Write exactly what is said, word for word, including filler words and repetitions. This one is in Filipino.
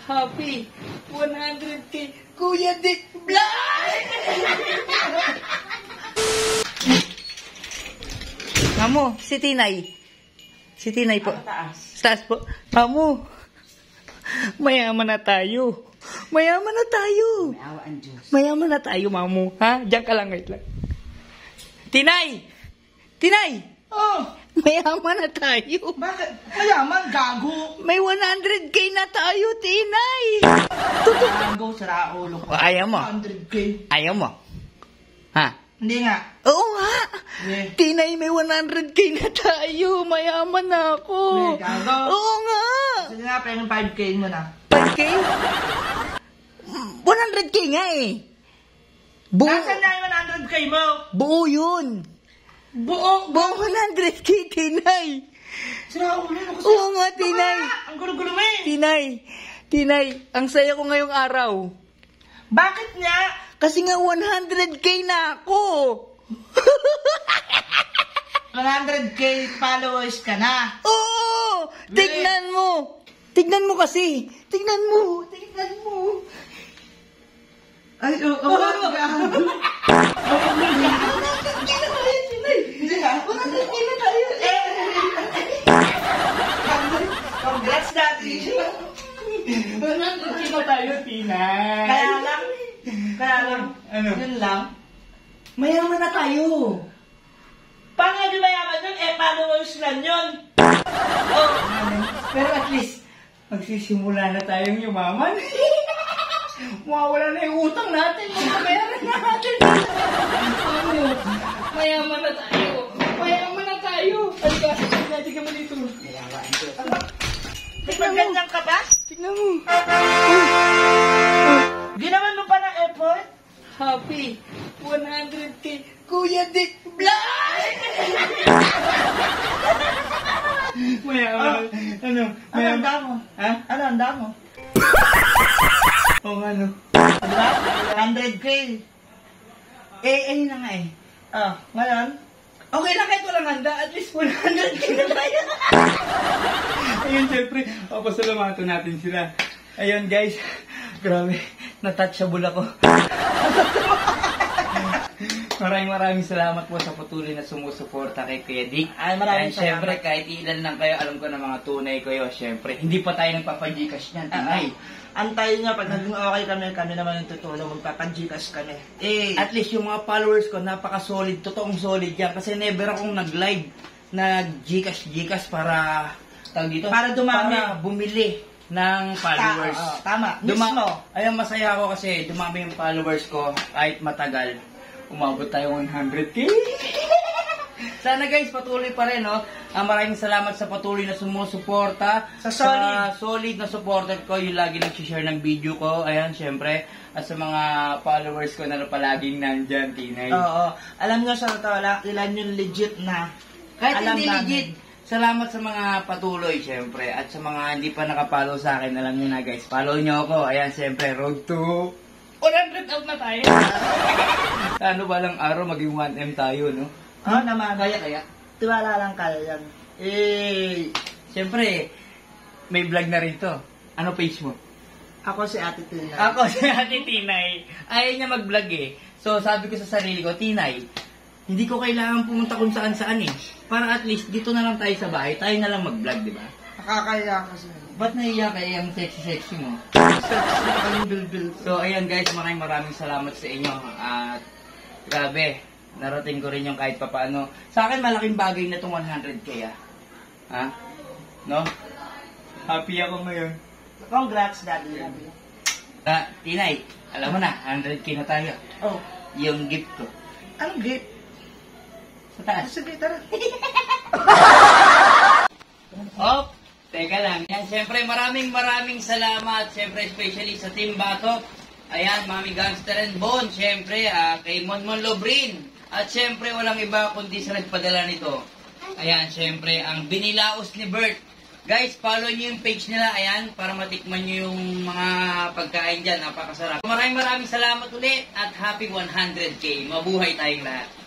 Happy one hundred K Kuya Dick Vlog! Mamo, si Tinay. Si Tinay po. Taas. Taas po. Mamo, mayaman na tayo. Mayaman na tayo. May awa ang Diyos. Mayaman na tayo, Mamo. Ha? Diyan ka lang, wait lang. Tinay! Tinay! Oh! Mayaman na tayo. Bakit? Mayaman, gago. May one hundred K na tayo, Tinay. Gago, sara ulo ko. Ayaw mo? one hundred K. Ayaw mo? Ha? Hindi nga. Oo nga. Yeah. Tinay, may one hundred K na tayo. Mayaman na ako. Yeah, gago. Oo nga. Sige nga, pero yung five K mo na. five K? one hundred K nga eh. Buo, Nasaan na yung one hundred K mo? buo yun. Buo. Buo one hundred K, Tinay. Sara ulo ko. Oo nga, Tinay. Ang gulo-gulo mo eh. Tinay. Tinay, ang saya ko ngayong araw. Bakit nga? Kasi nga one hundred K na ako. one hundred K followers ka na. Oo! Tignan mo. Tignan mo kasi. Tignan mo. Tignan mo. Ay, oo. Oh, oh, oh, gago. Hindi ha? one hundred K na tayo. Congrats, Daddy. one hundred K na tayo, Tinay. Kaya lang. Kaya lang. Ano? Yun lang. Mayaman na tayo. Paano di mayaman yun? Eh, followers lang yun. Oh, pero at least, magsisimula na tayong yumaman. Mawawala na yung utang natin. Magkabayaran na natin. Ano? Mayaman na tayo. Mayaman na tayo. Ano ka? Natin ka mo dito. Tignan ganyan ka ba? Tignan mo. Ginawan mo pa ng effort? Happy one hundred K Kuya Dick Vlog! Mayaman. Ano? Ano ang Mayaman. damo? Ha? Ano ang damo? Oo nga, no. Diba? one hundred K. Eh, ayun na nga eh. Ah, ngayon? Okay lang kahit walang handa, at least one hundred K na tayo. Ayun, syempre, papasalamatan natin sila. Ayun, guys. Grabe, natouchable ako. Maraming maraming salamat po sa patuloy na sumusuporta kay Kuya Dick. Ay, maraming And syempre, salamat. kahit ilan lang kayo, alam ko na mga tunay kayo. Syempre, hindi pa tayo nagpapagcash niyan. Ay, Antayin nyo, pag naging okay kami, kami naman yung tutulong, magpapagikas kami. Eh, at least yung mga followers ko, napaka-solid, totoong solid yan. Kasi never akong nag-live, nag-gcash-gcash para, tawag dito, Para dumami. Para bumili ng followers. Ta- oh, tama, Duma- mismo. Ayun, masaya ako kasi dumami yung followers ko, kahit matagal. Umabot tayo one hundred K. Sana guys, patuloy pa rin, no? Ah, maraming salamat sa patuloy na sumusuporta. Sa solid. Sa solid na supporter ko, yung lagi nag-share ng video ko. Ayan, syempre. At sa mga followers ko na palaging nandyan, Tinay. Oo. Alam nyo sa totoo lang, ilan yung legit na. Kahit alam hindi namin. legit, salamat sa mga patuloy, syempre. At sa mga hindi pa nakapollow sa akin, alam nyo na guys, follow nyo ako. Ayan, syempre, road to one hundred out na tayo. Ano ba lang araw, maging one M tayo, no? Oo naman. Kaya, kaya. Tiwala lang kayo yan. Eh, syempre, may vlog na rin to. Ano page mo? Ako si Ate Tina. Ako si Ate Tinay. Ayaw niya mag-vlog eh. So, sabi ko sa sarili ko, Tinay, hindi ko kailangan pumunta kung saan-saan eh. Para at least, dito na lang tayo sa bahay, tayo na lang mag-vlog, di ba? Nakakaya kasi. Ba't naiya kaya yung sexy-sexy mo? Sexy pa kayong bilbil. So, ayan guys, maraming maraming salamat sa inyo. At, grabe, narating ko rin yung kahit papaano. Sa akin, malaking bagay na itong one hundred K ah. Ha? No? Happy ako ngayon. Congrats, Daddy. Ah, Tinay, alam mo na, one hundred K na tayo. Oh, Yung gift ko. anong gift? Sa taas. Sige, tara. Oh, teka lang. Yan, syempre, maraming maraming salamat. Syempre, especially sa Team Batok. Ayan, Mami Gangster and Bon. Syempre, ah, kay Monmon Lobrin. At syempre, walang iba kundi sa nagpadala nito. Ayan, syempre, ang binilaos ni Bert. Guys, follow nyo yung page nila, ayan, para matikman nyo yung mga pagkain dyan. Napakasarap. Maraming maraming salamat ulit at happy one hundred K. Mabuhay tayong lahat.